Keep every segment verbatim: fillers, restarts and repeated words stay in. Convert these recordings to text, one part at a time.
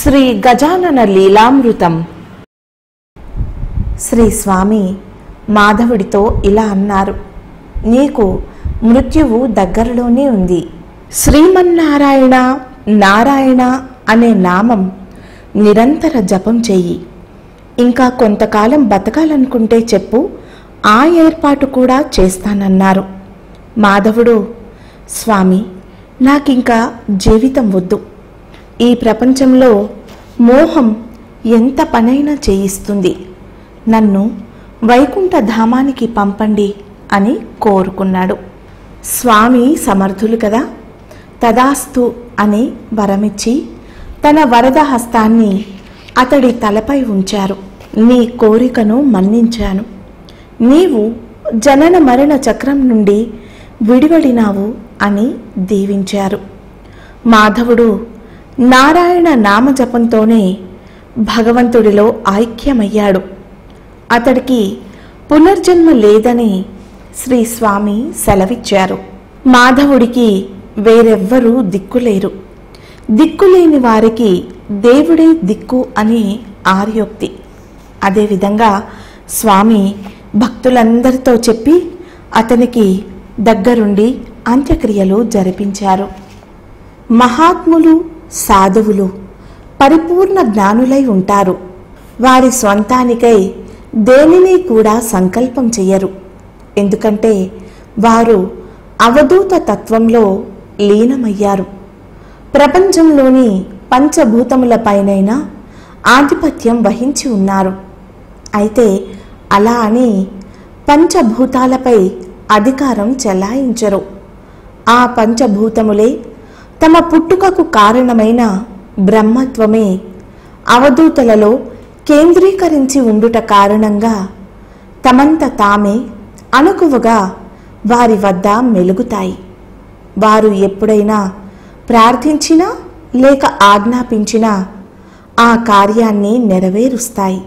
శ్రీ గజానన లీలామృతం. శ్రీ స్వామి మాధవుడితో ఇలా అన్నారు, నీకు మృత్యువు దగ్గరలోనే ఉంది. శ్రీమన్నారాయణ నారాయణ అనే నామం నిరంతర జపం చెయ్యి. ఇంకా కొంతకాలం బతకాలనుకుంటే చెప్పు, ఆ ఏర్పాటు కూడా చేస్తానన్నారు. మాధవుడు, స్వామి నాకింకా జీవితం వద్దు. ఈ ప్రపంచంలో మోహం ఎంత పనైనా చేయిస్తుంది. నన్ను వైకుంఠ ధామానికి పంపండి అని కోరుకున్నాడు. స్వామి సమర్థులు కదా, తదాస్తు అని వరమిచ్చి తన వరద హస్తాన్ని అతడి తలపై ఉంచారు. నీ కోరికను మన్నించాను. నీవు జనన మరణ చక్రం నుండి విడివడినావు అని దీవించారు. మాధవుడు నారాయణ నామజపంతోనే భగవంతుడిలో ఐక్యమయ్యాడు. అతడికి పునర్జన్మ లేదని శ్రీ స్వామి సెలవిచ్చారు. మాధవుడికి వేరెవ్వరూ దిక్కులేరు. దిక్కులేని వారికి దేవుడే దిక్కు అని ఆర్యోక్తి. అదేవిధంగా స్వామి భక్తులందరితో చెప్పి అతనికి దగ్గరుండి అంత్యక్రియలు జరిపించారు. మహాత్ములు సాధువులు పరిపూర్ణ జ్ఞానులై ఉంటారు. వారి స్వంతానికై దేనిని కూడా సంకల్పం చెయ్యరు. ఎందుకంటే వారు అవధూత తత్వంలో లీనమయ్యారు. ప్రపంచంలోని పంచభూతములపైనైనా ఆధిపత్యం వహించి ఉన్నారు. అయితే అలా అని పంచభూతాలపై అధికారం చెలాయించరు. ఆ పంచభూతములే తమ పుట్టుకకు కారణమైన బ్రహ్మత్వమే అవధూతలలో కేంద్రీకరించి ఉండుట కారణంగా తమంత తామే అణకువగా వారి వద్ద మెలుగుతాయి. వారు ఎప్పుడైనా ప్రార్థించినా లేక ఆజ్ఞాపించినా ఆ కార్యాన్ని నెరవేరుస్తాయి.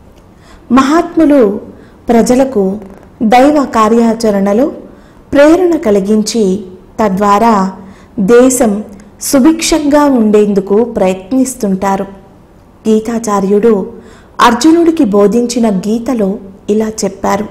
మహాత్ములు ప్రజలకు దైవ కార్యాచరణలో ప్రేరణ కలిగించి తద్వారా దేశం సుభిక్షంగా ఉండేందుకు ప్రయత్నిస్తుంటారు. గీతాచార్యుడు అర్జునుడికి బోధించిన గీతలో ఇలా చెప్పారు,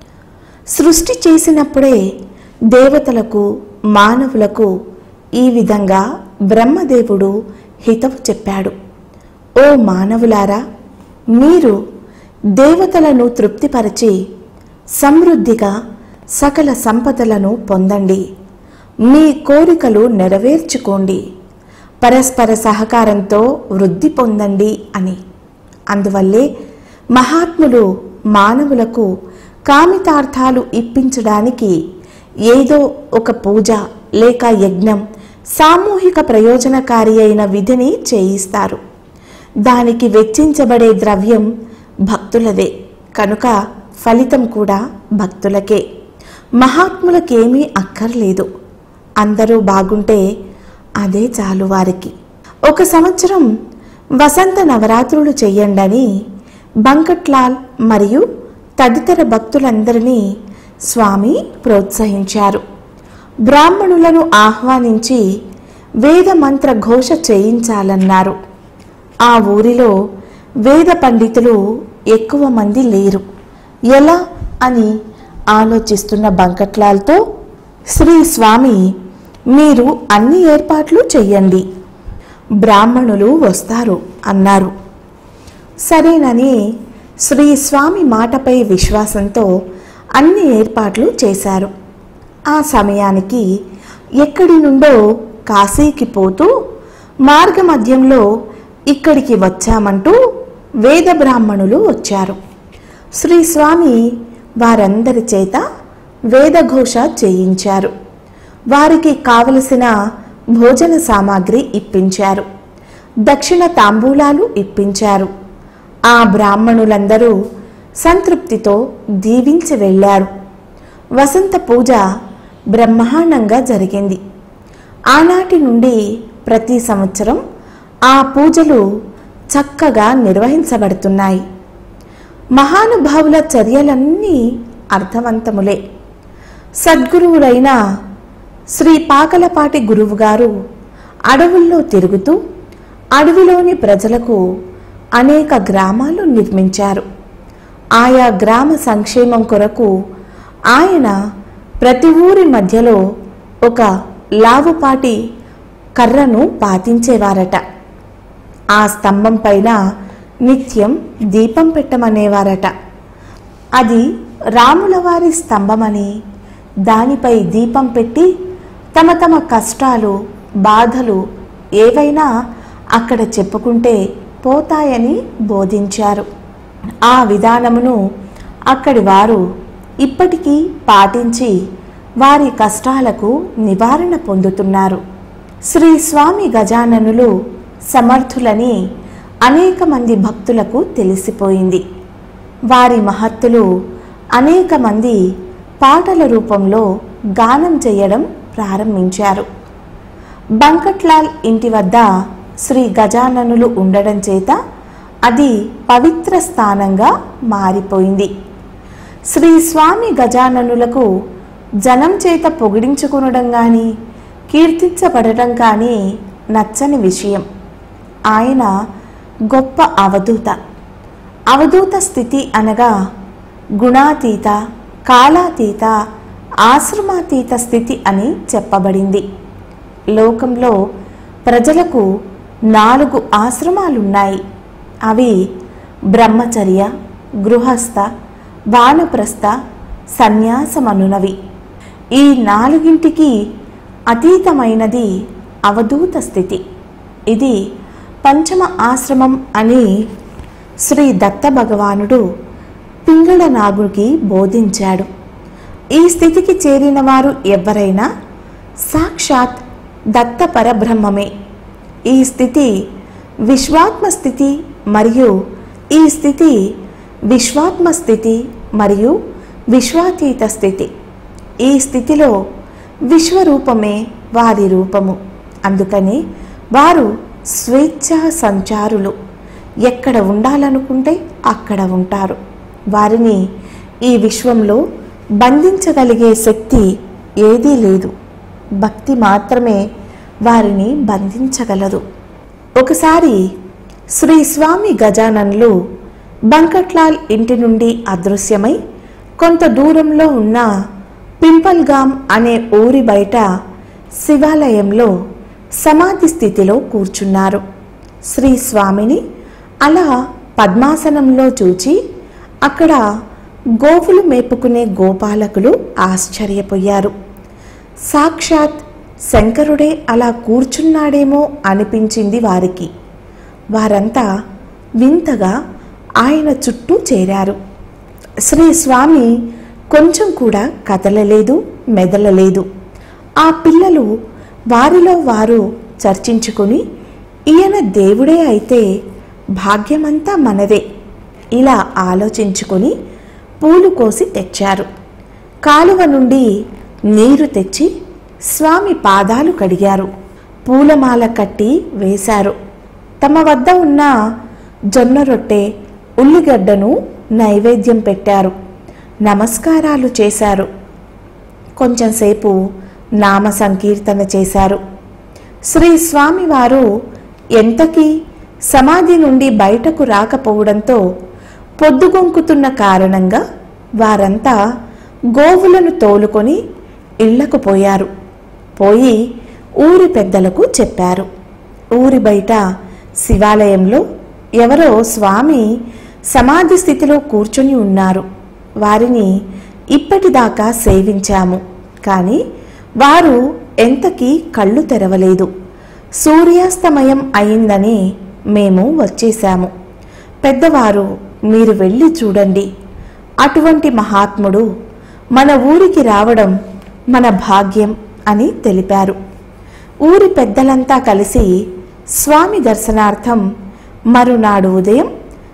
సృష్టి చేసినప్పుడే దేవతలకు మానవులకు ఈ విధంగా బ్రహ్మదేవుడు హితవు చెప్పాడు. ఓ మానవులారా, మీరు దేవతలను తృప్తిపరచి సమృద్ధిగా సకల సంపదలను పొందండి. మీ కోరికలు నెరవేర్చుకోండి. పరస్పర సహకారంతో వృద్ధి పొందండి అని. అందువల్లే మహాత్ములు మానవులకు కామితార్థాలు ఇప్పించడానికి ఏదో ఒక పూజ లేక యజ్ఞం సామూహిక ప్రయోజనకారి అయిన విధిని చేయిస్తారు. దానికి వెచ్చించబడే ద్రవ్యం భక్తులదే కనుక ఫలితం కూడా భక్తులకే. మహాత్ములకేమీ అక్కర్లేదు. అందరూ బాగుంటే అదే చాలు వారికి. ఒక సంవత్సరం వసంత నవరాత్రులు చెయ్యండని బంకట్లాల్ మరియు తదితర భక్తులందరినీ స్వామి ప్రోత్సహించారు. బ్రాహ్మణులను ఆహ్వానించి వేద మంత్ర ఘోష చేయించాలన్నారు. ఆ ఊరిలో వేద పండితులు ఎక్కువ మంది లేరు. ఎలా అని ఆలోచిస్తున్న బంకట్లాల్తో శ్రీ స్వామి, మీరు అన్ని ఏర్పాట్లు చెయ్యండి, బ్రాహ్మణులు వస్తారు అన్నారు. సరేనని శ్రీ స్వామి మాటపై విశ్వాసంతో అన్ని ఏర్పాట్లు చేశారు. ఆ సమయానికి ఎక్కడి నుండో కాశీకి పోతూ మార్గమధ్యంలో ఇక్కడికి వచ్చామంటూ వేద బ్రాహ్మణులు వచ్చారు. శ్రీ స్వామి వారందరి చేత వేదఘోష చేయించారు. వారికి కావలసిన భోజన సామాగ్రి ఇప్పించారు. దక్షిణ తాంబూలాలు ఇప్పించారు. ఆ బ్రాహ్మణులందరూ సంతృప్తితో దీవించి వెళ్ళారు. వసంత పూజ బ్రహ్మాండంగా జరిగింది. ఆనాటి నుండి ప్రతి సంవత్సరం ఆ పూజలు చక్కగా నిర్వహించబడుతున్నాయి. మహానుభావుల చర్యలన్నీ అర్థవంతములే. సద్గురువులైన శ్రీ పాకలపాటి గురువుగారు అడవుల్లో తిరుగుతూ అడవిలోని ప్రజలకు అనేక గ్రామాలు నిర్మించారు. ఆయా గ్రామ సంక్షేమం కొరకు ఆయన ప్రతి ఊరి మధ్యలో ఒక లావుపాటి కర్రను పాతించేవారట. ఆ స్తంభం పైన నిత్యం దీపం పెట్టమనేవారట. అది రాములవారి స్తంభమని, దానిపై దీపం పెట్టి తమ తమ కష్టాలు బాధలు ఏవైనా అక్కడ చెప్పుకుంటే పోతాయని బోధించారు. ఆ విధానమును అక్కడి వారు ఇప్పటికీ పాటించి వారి కష్టాలకు నివారణ పొందుతున్నారు. శ్రీ స్వామి గజాననులు సమర్థులని అనేక మంది భక్తులకు తెలిసిపోయింది. వారి మహత్తులు అనేక మంది పాటల రూపంలో గానం చేయడం ప్రారంభించారు. బంకట్లాల్ ఇంటి వద్ద శ్రీ గజాననులు ఉండడం చేత అది పవిత్ర స్థానంగా మారిపోయింది. శ్రీ స్వామి గజాననులకు జనం చేత పొగిడించుకొనడం కానీ కీర్తించబడటం కానీ నచ్చని విషయం. ఆయన గొప్ప అవధూత. అవధూత స్థితి అనగా గుణాతీత, కాలాతీత, ఆశ్రమాతీత స్థితి అని చెప్పబడింది. లోకంలో ప్రజలకు నాలుగు ఆశ్రమాలున్నాయి. అవి బ్రహ్మచర్య, గృహస్థ, వానప్రస్థ, సన్యాసమనునవి. ఈ నాలుగింటికి అతీతమైనది అవధూత స్థితి. ఇది పంచమ ఆశ్రమం అని శ్రీ దత్త భగవానుడు పింగళ నాగుకి బోధించాడు. ఈ స్థితికి చేరిన వారు ఎవరైనా సాక్షాత్ దత్త పరబ్రహ్మమే. ఈ స్థితి విశ్వాత్మ స్థితి మరియు ఈ స్థితి విశ్వాత్మ స్థితి మరియు విశ్వాతీత స్థితి. ఈ స్థితిలో విశ్వరూపమే వారి రూపము. అందుకని వారు స్వేచ్ఛా సంచారులు. ఎక్కడ ఉండాలనుకుంటే అక్కడ ఉంటారు. వారిని ఈ విశ్వంలో బంధించగలిగే శక్తి ఏదీ లేదు. భక్తి మాత్రమే వారిని బంధించగలదు. ఒకసారి శ్రీ స్వామి గజాననులు బంకట్లాల్ ఇంటి నుండి అదృశ్యమై కొంత దూరంలో ఉన్న పింపల్గామ్ అనే ఊరి బయట శివాలయంలో సమాధి స్థితిలో కూర్చున్నారు. శ్రీ స్వామిని అలా పద్మాసనంలో చూచి అక్కడ గోవులు మేపుకునే గోపాలకులు ఆశ్చర్యపోయారు. సాక్షాత్ శంకరుడే అలా కూర్చున్నాడేమో అనిపించింది వారికి. వారంతా వింతగా ఆయన చుట్టూ చేరారు. శ్రీ స్వామి కొంచెం కూడా కదలలేదు, మెదలలేదు. ఆ పిల్లలు వారిలో వారు చర్చించుకుని, ఈయన దేవుడే అయితే భాగ్యమంతా మనదే ఇలా ఆలోచించుకొని పూలు కోసి తెచ్చారు. కాలువ నుండి నీరు తెచ్చి స్వామి పాదాలు కడిగారు. పూలమాల కట్టి వేశారు. తమ వద్ద ఉన్న జొన్న రొట్టె, ఉల్లిగడ్డను నైవేద్యం పెట్టారు. నమస్కారాలు చేశారు. కొంచెంసేపు నామ సంకీర్తన చేశారు. శ్రీ స్వామివారు ఎంతకీ సమాధి నుండి బయటకు రాకపోవడంతో పొద్దుగొంకుతున్న కారణంగా వారంతా గోవులను తోలుకొని ఇళ్లకు పోయారు. పోయి ఊరి పెద్దలకు చెప్పారు. ఊరి బయట శివాలయంలో ఎవరో స్వామి సమాధి స్థితిలో కూర్చొని ఉన్నారు. వారిని ఇప్పటిదాకా సేవించాము, కానీ వారు ఎంతకీ కళ్ళు తెరవలేదు. సూర్యాస్తమయం అయిందని మేము వచ్చేశాము. పెద్దవారు మీరు వెళ్ళి చూడండి. అటువంటి మహాత్ముడు మన ఊరికి రావడం మన భాగ్యం అని తెలిపారు. ఊరి పెద్దలంతా కలిసి స్వామి దర్శనార్థం మరునాడు ఉదయం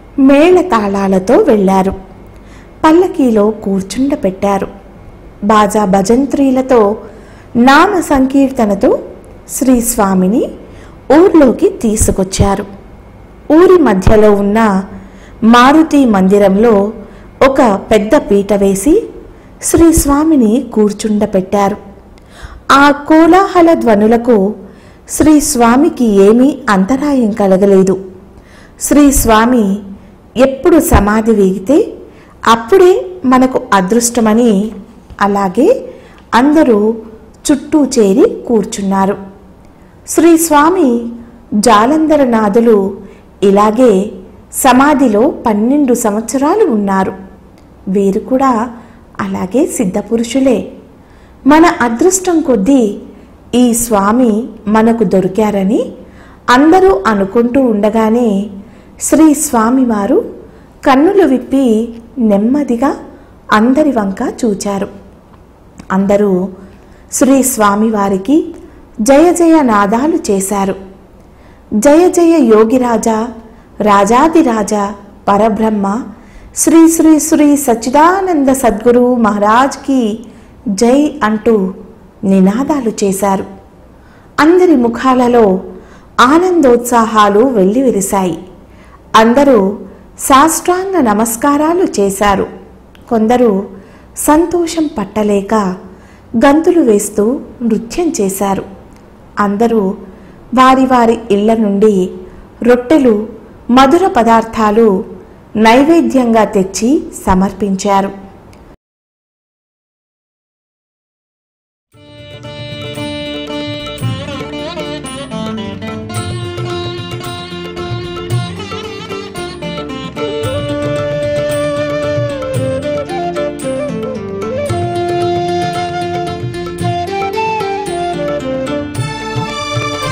మేళతాళాలతో వెళ్ళారు. పల్లకీలో కూర్చుండపెట్టారు. బాజా భజంత్రీలతో నామ సంకీర్తనతో శ్రీ స్వామిని ఊర్లోకి తీసుకొచ్చారు. ఊరి మధ్యలో ఉన్న మారుతి మందిరంలో ఒక పెద్ద పీట వేసి శ్రీ స్వామిని కూర్చుండపెట్టారు. ఆ కోలాహల ధ్వనులకు శ్రీ స్వామికి ఏమీ అంతరాయం కలగలేదు. శ్రీ స్వామి ఎప్పుడు సమాధి వీగితే అప్పుడే మనకు అదృష్టమని అలాగే అందరూ చుట్టూ చేరి కూర్చున్నారు. శ్రీ స్వామి జాలంధరనాథులు ఇలాగే సమాధిలో పన్నెండు సంవత్సరాలు ఉన్నారు. వీరు కూడా అలాగే సిద్ధపురుషులే. మన అదృష్టం కొద్దీ ఈ స్వామి మనకు దొరికారని అందరూ అనుకుంటూ ఉండగానే శ్రీ స్వామి వారు కన్నులు విప్పి నెమ్మదిగా అందరి వంక చూచారు. అందరూ శ్రీ స్వామి వారికి జయ జయ నాదాలు చేశారు. జయ జయ యోగిరాజా, రాజాదిరాజా, పరబ్రహ్మ, శ్రీ శ్రీ శ్రీ సచ్చిదానంద సద్గురు మహారాజ్కి జై అంటూ నినాదాలు చేశారు. అందరి ముఖాలలో ఆనందోత్సాహాలు వెల్లివిరిశాయి. అందరూ సాష్టాంగ నమస్కారాలు చేశారు. కొందరు సంతోషం పట్టలేక గంతులు వేస్తూ నృత్యం చేశారు. అందరూ వారి వారి ఇళ్ల నుండి రొట్టెలు, మధుర పదార్థాలు నైవేద్యంగా తెచ్చి సమర్పించారు.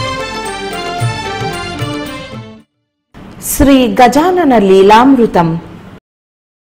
శ్రీ గజానన లీలామృతం